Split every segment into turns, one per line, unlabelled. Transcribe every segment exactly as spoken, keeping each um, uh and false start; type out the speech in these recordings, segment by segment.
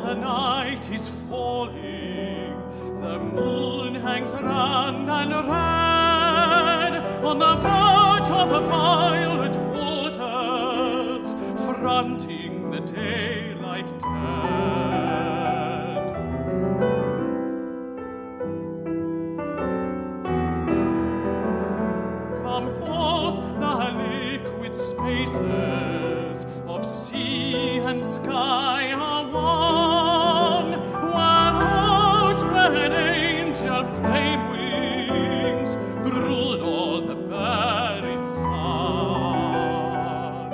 the night is falling, the moon hangs round and red on the verge of the violet waters, fronting the daylight dead. Come forth the liquid spaces of sea and sky are one, where outspread angel flame wings brood o'er the buried sun.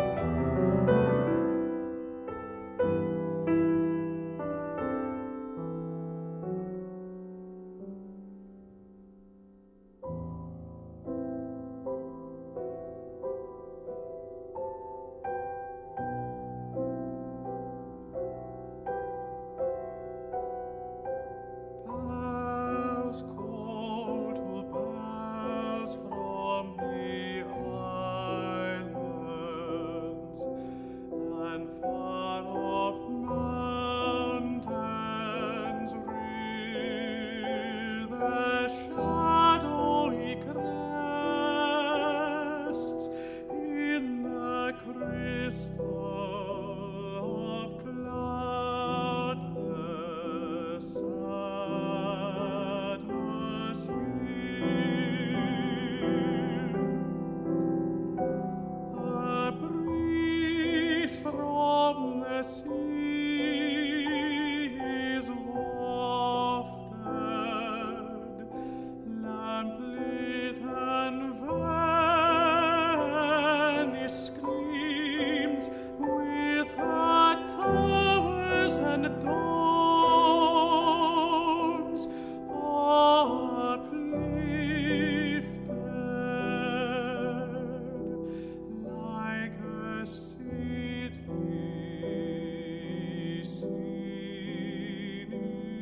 Bells call to bells from the islands, and far off mountains rear their shadowy crests in the crystal of cloudless atmosphere. A breeze from the sea is wafted, lamplit and Venice gleams with her towers and domes uplifted like a city seen in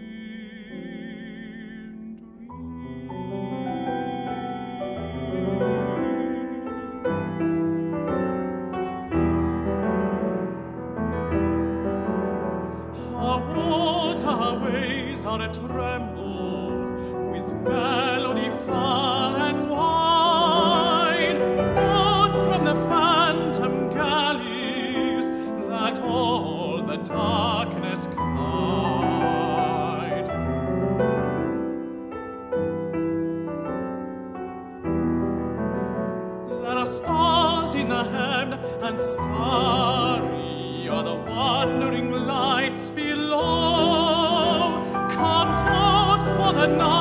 dreams. Her waterways are a tremble with melody far and wide, born from the phantom galleys that all the darkness hide. There are stars in the heaven, and starry are the wandering lights below. Come forth for the night